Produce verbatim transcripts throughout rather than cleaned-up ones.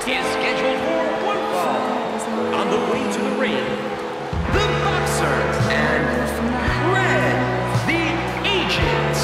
is scheduled for one fall. On the way to the ring, the Boxer and Red, the Agent.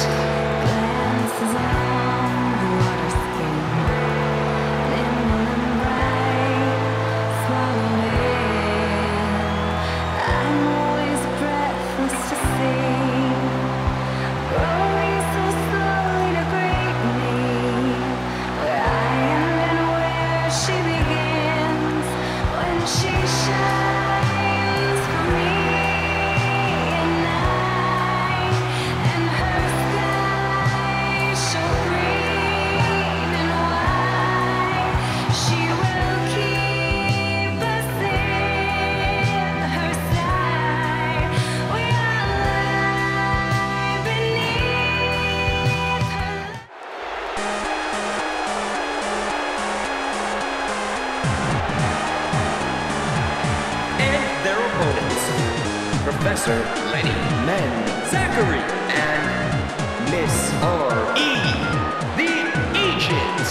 Professor Lenny, Men, Zachary, and Miss R E, the Agent.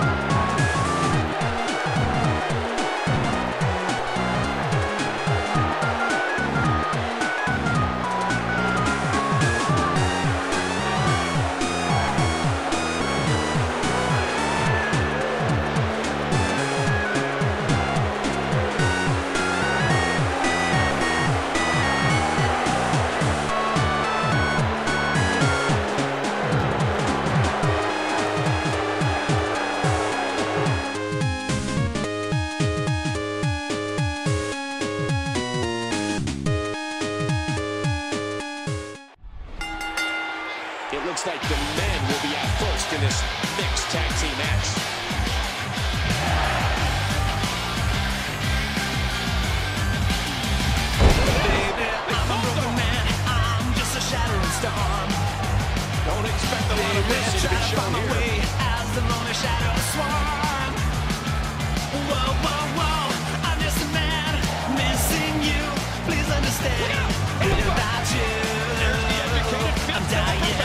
It looks like the men will be out first in this mixed tag team match. Baby, I'm a broken man. I'm just a shattering storm. Don't expect a lot of mercy to be shown here. Way as the lonely shadow swarm. Whoa, whoa, whoa. I'm just a man missing you. Please understand. Without you, I'm dying.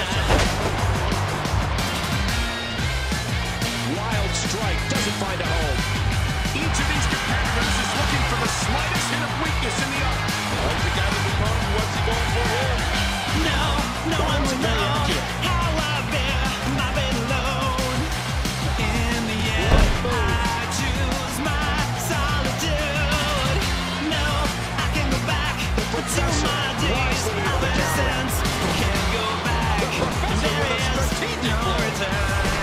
Wild strike doesn't find a home. Each of these competitors is looking for the slightest hint of weakness in the other. What's he got to become? What's he going for here? No, no one will know how I bear my bed alone. In the end, I choose my solitude. No, I can go back to my days of innocence. Can't go back. There is no return.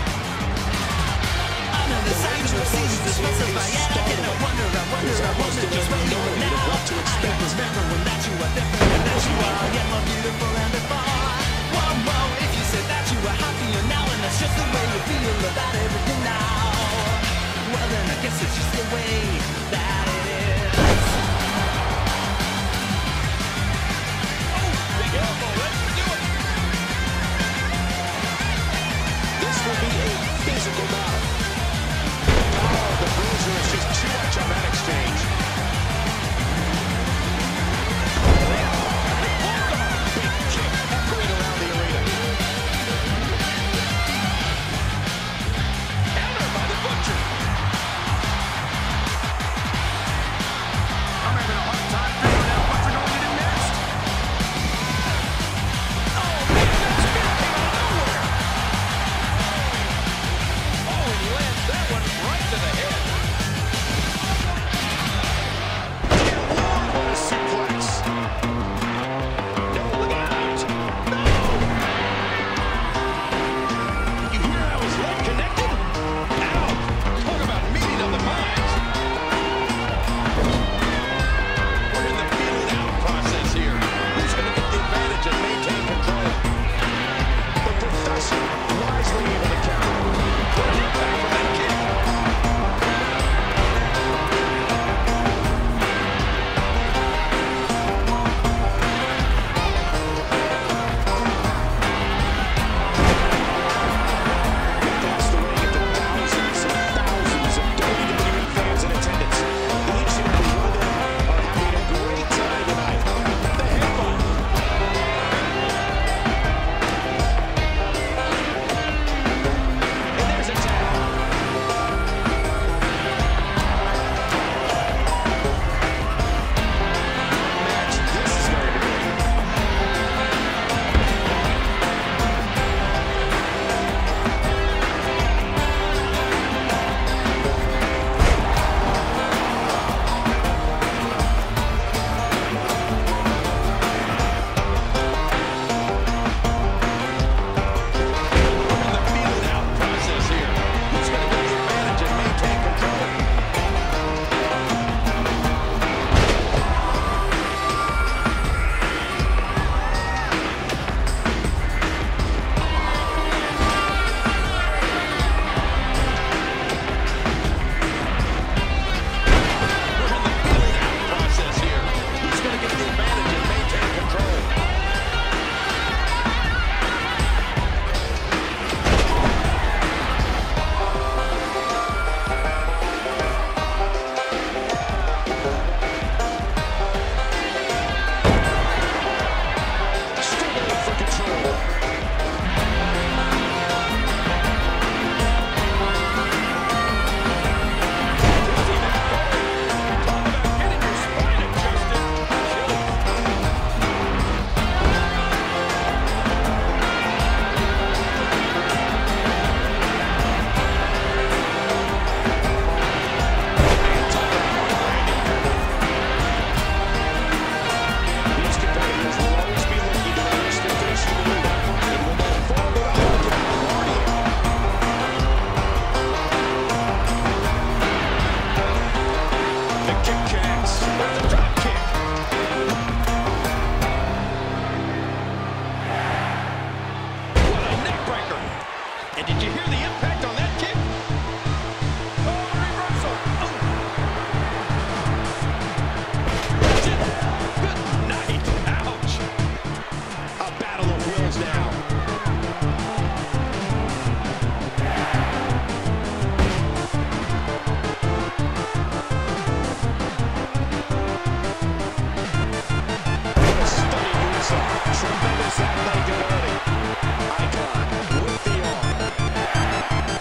Another cycle seasons to specify. Yeah, I cannot wonder. I wonder. I wonder just what you are now. What to expect. I remember when that you are different and that you are yet more beautiful than before. Whoa, whoa, if you said that you were happier now and that's just the way you feel about everything now, well then I guess it's just the way that it is. Oh, big elbow. Let's do it. This will be a physical battle. Oh, the bruiser is just too much on that exchange. Big kick echoing around the arena. Counter by the Butcher. And did you hear the impact on that kick? Oh, reversal. Oh. That's it. Good night. Ouch. A battle of wills now. What a stunning moonsault. Tremendous athletic ability. Icon with the arm.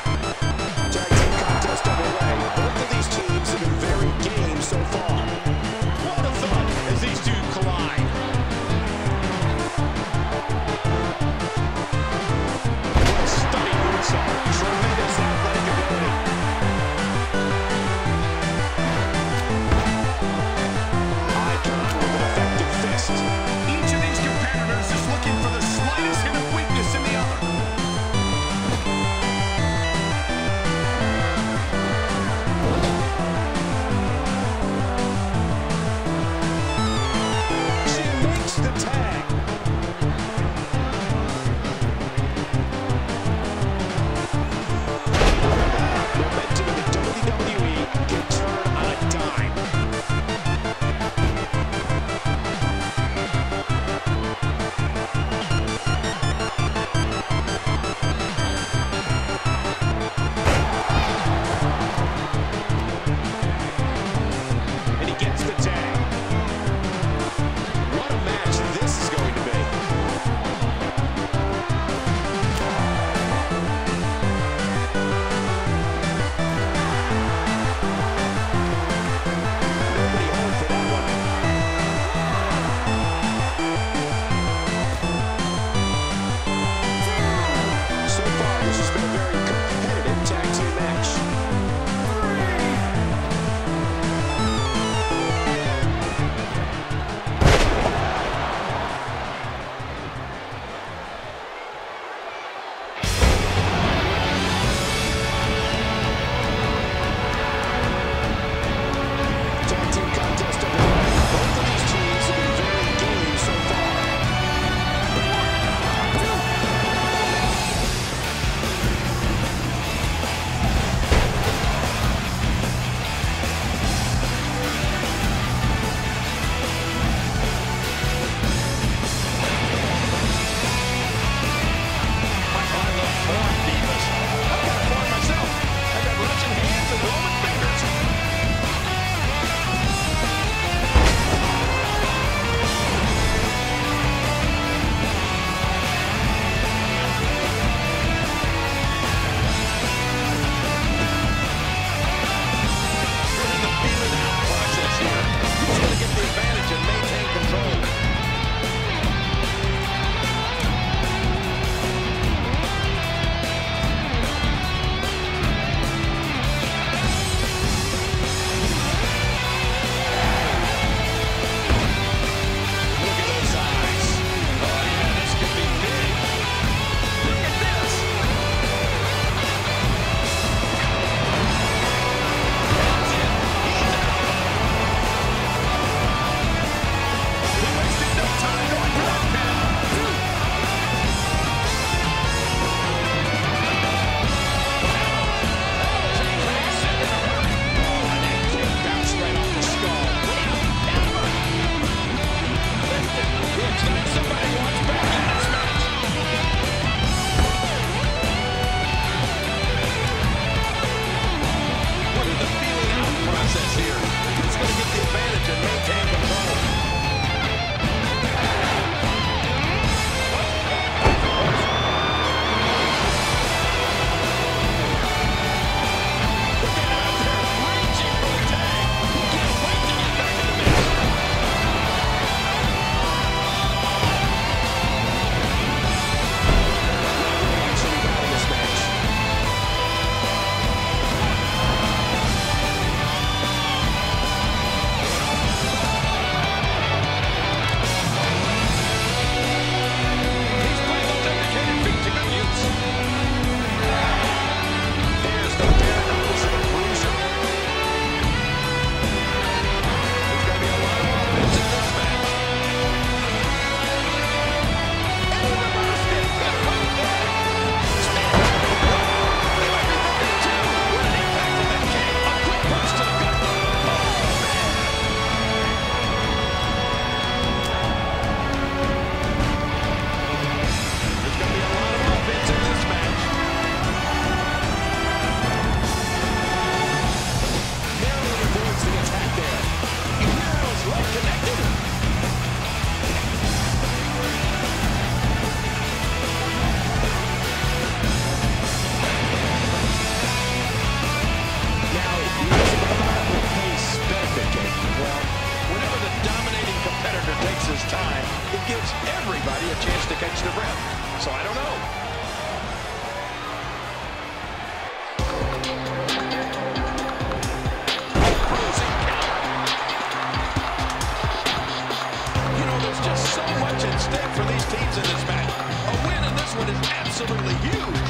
wins in this match. A win in this one is absolutely huge.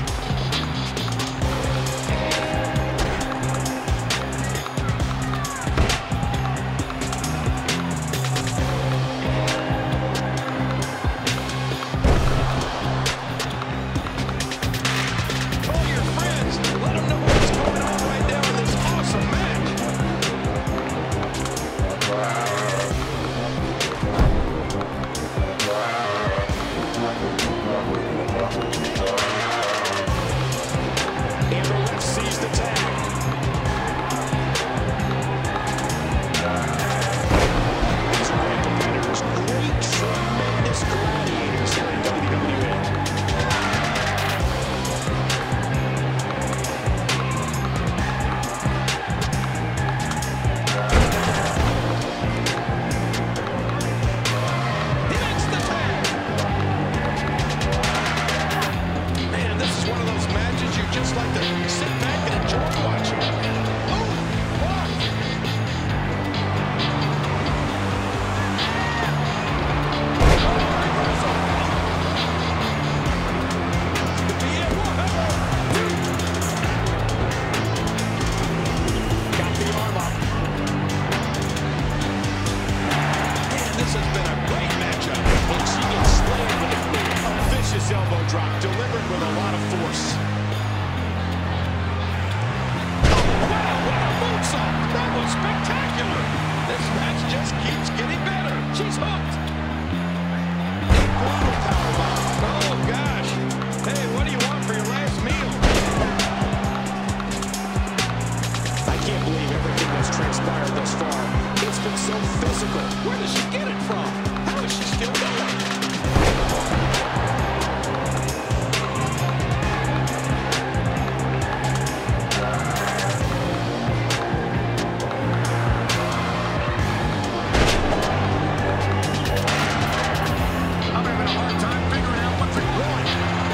Call your friends. Let them know what's going on right now in this awesome match. And the ref sees the tag. These are great competitors, great, tremendous gladiators here in W W E. He makes the tag. Man, this is one of those matches you just like to sit back and enjoy watching. Oh, what? Could be it. Whoa. Got the arm up. Man, this has been a great matchup. And she gets slayed with a vicious elbow drop, delivered with a lot of force. Wow, what a moonsault! That was spectacular! This match just keeps getting better. She's hooked. A brutal powerbomb. Oh, gosh. Hey, what do you want for your last meal? I can't believe everything that's transpired thus far. It's been so physical. Where does she get it from? How is she still going? I'm having a hard time figuring out what's it one,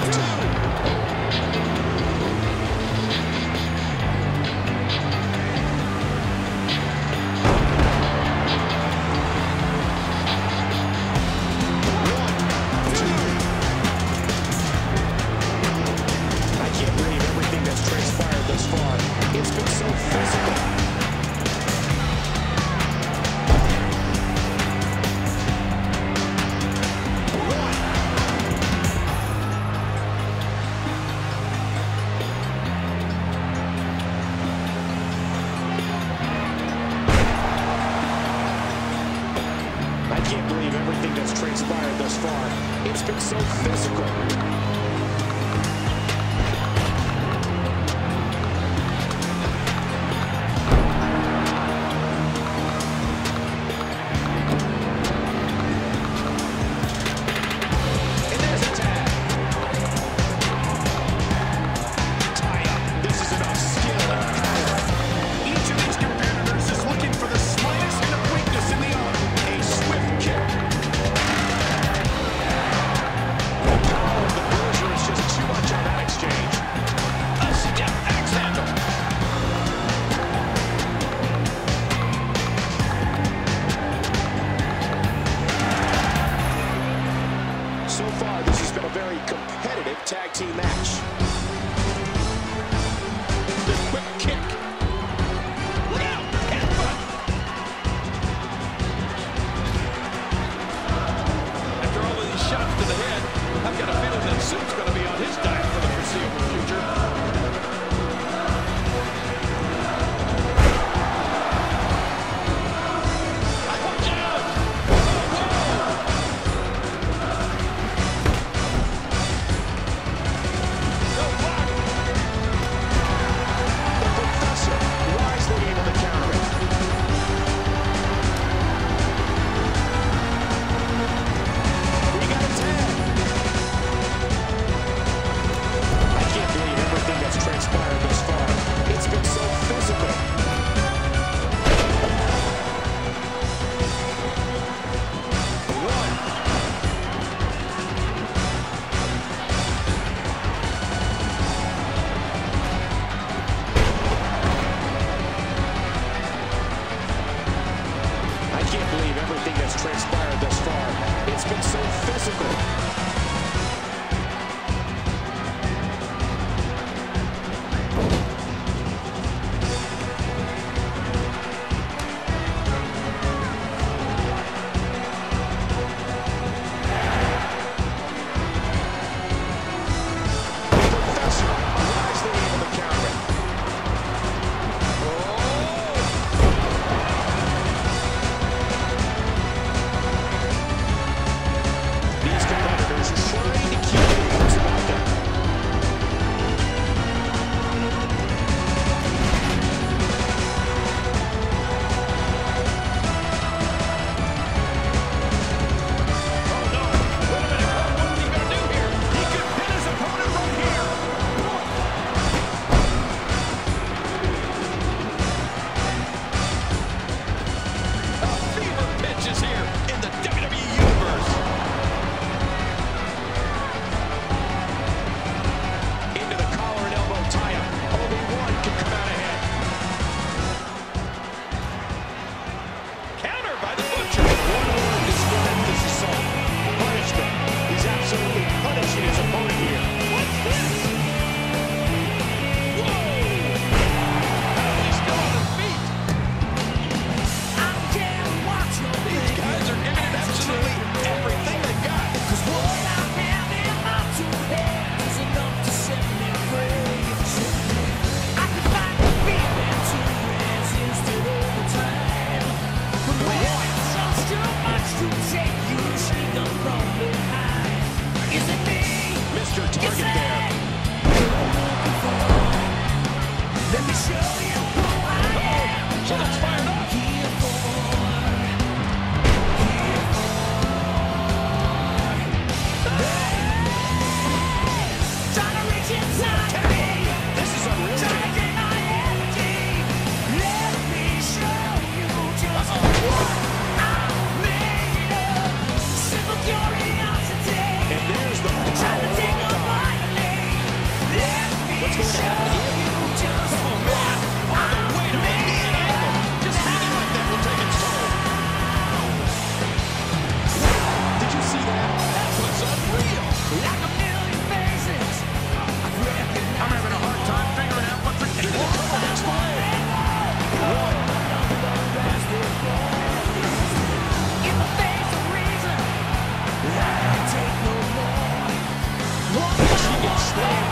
I can't believe everything that's transpired thus far. It's been so physical. I can't believe everything that's transpired thus far. It's been so physical. And there's a tag. Tie up. This is enough skill and power. Each of these competitors is looking for the slightest hint of weakness in the arm. A swift kick. The power of the bruiser is just too much on that exchange. A stiff axe handle. So far, this has been a very competitive tag team match. The quick kick. Look out! Headbutt. After all of these shots to the head, I've got a feeling that Soup's going to be on his diet for the foreseeable future. Watch out! Whoa, whoa! Whoa.